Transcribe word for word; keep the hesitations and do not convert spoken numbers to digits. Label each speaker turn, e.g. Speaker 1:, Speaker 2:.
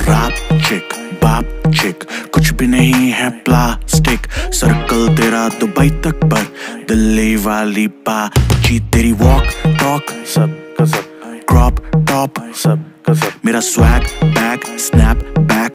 Speaker 1: Rap चिक बाप चिक कुछ भी नहीं है प्लास्टिक। सर्कल तेरा दुबई तक पर दिल्ली वाली बाची तेरी वॉक टॉक सब का सब क्रॉप टॉप सब का सब मेरा स्वैग बैग स्नैप बैक